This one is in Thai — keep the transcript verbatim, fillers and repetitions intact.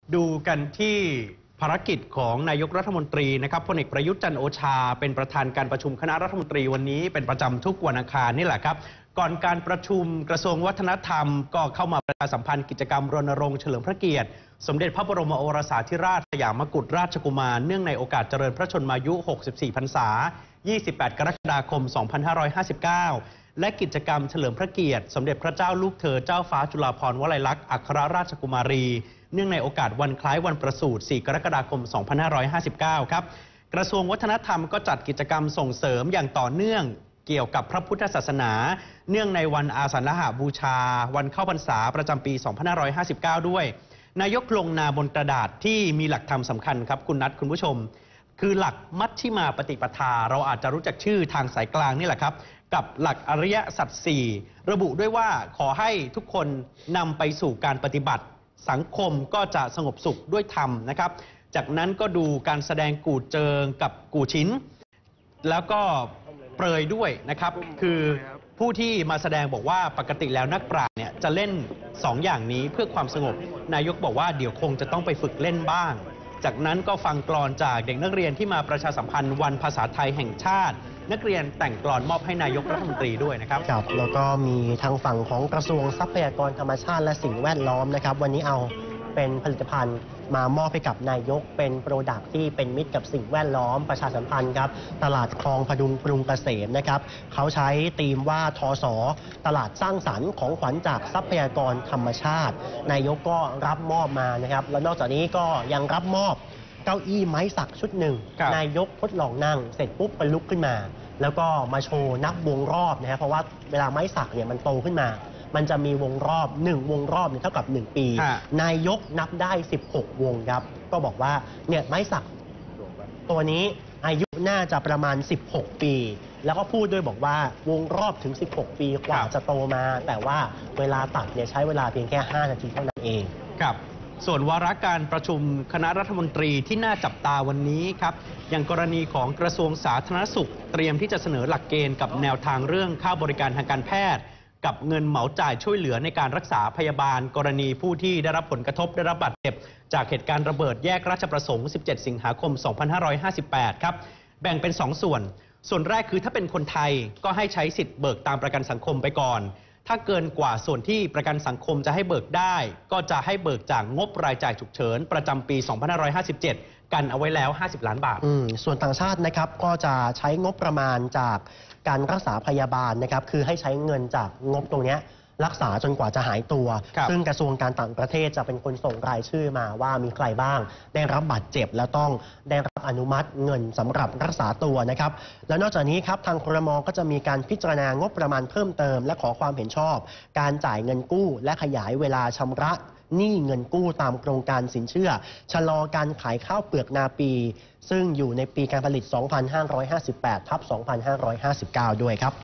ดูกันที่ภารกิจของนายกรัฐมนตรีนะครับพลเอกประยุทธ์จันทร์โอชาเป็นประธานการประชุมคณะรัฐมนตรีวันนี้เป็นประจำทุกวันอังคารนี่แหละครับก่อนการประชุมกระทรวงวัฒนธรรมก็เข้ามาประชาสัมพันธ์กิจกรรมรณรงค์เฉลิมพระเกียรติสมเด็จพระบรมโอรสาธิราชสยามกุฎราชกุมารเนื่องในโอกาสเจริญพระชนมายุ หกสิบสี่ พรรษา ยี่สิบแปด กรกฎาคม สองพันห้าร้อยห้าสิบเก้า และกิจกรรมเฉลิมพระเกียรติสมเด็จพระเจ้าลูกเธอเจ้าฟ้าจุฬาภรณ์วลัยลักษณ์อัครราชกุมารีเนื่องในโอกาสวันคล้ายวันประสูติ สี่ กรกฎาคม สองพันห้าร้อยห้าสิบเก้า ครับกระทรวงวัฒนธรรมก็จัดกิจกรรมส่งเสริมอย่างต่อเนื่องเกี่ยวกับพระพุทธศาสนาเนื่องในวันอาสาฬหบูชาวันเข้าพรรษาประจำปี สองพันห้าร้อยห้าสิบเก้า ด้วยนายกลงนามบนกระดาษที่มีหลักธรรมสำคัญครับคุณนัทคุณผู้ชมคือหลักมัชฌิมาปฏิปทาเราอาจจะรู้จักชื่อทางสายกลางนี่แหละครับกับหลักอริยสัจสี่ระบุด้วยว่าขอให้ทุกคนนำไปสู่การปฏิบัติสังคมก็จะสงบสุขด้วยธรรมนะครับจากนั้นก็ดูการแสดงกู่เจิงกับกู่ชิ้นแล้วก็เปรยด้วยนะครับคือผู้ที่มาแสดงบอกว่าปกติแล้วนักปราชญ์เนี่ยจะเล่นสองอย่างนี้เพื่อความสงบนายกบอกว่าเดี๋ยวคงจะต้องไปฝึกเล่นบ้างจากนั้นก็ฟังกลอนจากเด็กนักเรียนที่มาประชาสัมพันธ์วันภาษาไทยแห่งชาตินักเรียนแต่งกลอนมอบให้นายกรัฐมนตรีด้วยนะครับครับแล้วก็มีทางฝั่งของกระทรวงทรัพยากรธรรมชาติและสิ่งแวดล้อมนะครับวันนี้เอาเป็นผลิตภัณฑ์มามอบให้กับนายกเป็นโปรดักต์ที่เป็นมิตรกับสิ่งแวดล้อมประชาสัมพันธ์ครับตลาดคลองพดุงกรุงเกษมนะครับเขาใช้ธีมว่าทสตลาดสร้างสรรค์ของขวัญจากทรัพยากรธรรมชาตินายกก็รับมอบมานะครับแล้วนอกจากนี้ก็ยังรับมอบเก้าอี้ไม้สักชุดหนึ่งนายกทดลองนั่งเสร็จปุ๊บก็ลุกขึ้นมาแล้วก็มาโชว์นับวงรอบนะครับเพราะว่าเวลาไม้สักเนี่ยมันโตขึ้นมามันจะมีวงรอบหนึ่งวงรอบเนี่ยเท่ากับหนึ่งปีนายกนับได้สิบหกวงครับก็บอกว่าเนี่ยไม้สักตัวนี้อายุน่าจะประมาณสิบหกปีแล้วก็พูดด้วยบอกว่าวงรอบถึงสิบหกปีกว่าจะโตมาแต่ว่าเวลาตัดเนี่ยใช้เวลาเพียงแค่ห้านาทีเท่านั้นเองครับส่วนวาระการประชุมคณะรัฐมนตรีที่น่าจับตาวันนี้ครับอย่างกรณีของกระทรวงสาธารณสุขเตรียมที่จะเสนอหลักเกณฑ์กับแนวทางเรื่องค่าบริการทางการแพทย์กับเงินเหมาจ่ายช่วยเหลือในการรักษาพยาบาลกรณีผู้ที่ได้รับผลกระทบได้รับบาดเจ็บจากเหตุการณ์ระเบิดแยกราชประสงค์สิบเจ็ดสิงหาคมสองพันห้าร้อยห้าสิบแปดครับแบ่งเป็นสองส่วนส่วนแรกคือถ้าเป็นคนไทยก็ให้ใช้สิทธิ์เบิกตามประกันสังคมไปก่อนถ้าเกินกว่าส่วนที่ประกันสังคมจะให้เบิกได้ก็จะให้เบิกจากงบรายจ่ายฉุกเฉินประจำปี สองพันห้าร้อยห้าสิบเจ็ด กันเอาไว้แล้วห้าสิบล้านบาทส่วนต่างชาตินะครับก็จะใช้งบประมาณจากการรักษาพยาบาลนะครับคือให้ใช้เงินจากงบตรงนี้รักษาจนกว่าจะหายตัวซึ่งกระทรวงการต่างประเทศจะเป็นคนส่งรายชื่อมาว่ามีใครบ้างได้รับบาดเจ็บและต้องได้รับอนุมัติเงินสำหรับรักษาตัวนะครับแล้วนอกจากนี้ครับทางครม.ก็จะมีการพิจารณางบประมาณเพิ่มเติมและขอความเห็นชอบการจ่ายเงินกู้และขยายเวลาชำระหนี้เงินกู้ตามโครงการสินเชื่อชะลอการขายข้าวเปลือกนาปีซึ่งอยู่ในปีการผลิต สองพันห้าร้อยห้าสิบแปด ทับ สองพันห้าร้อยห้าสิบเก้า ด้วยครับ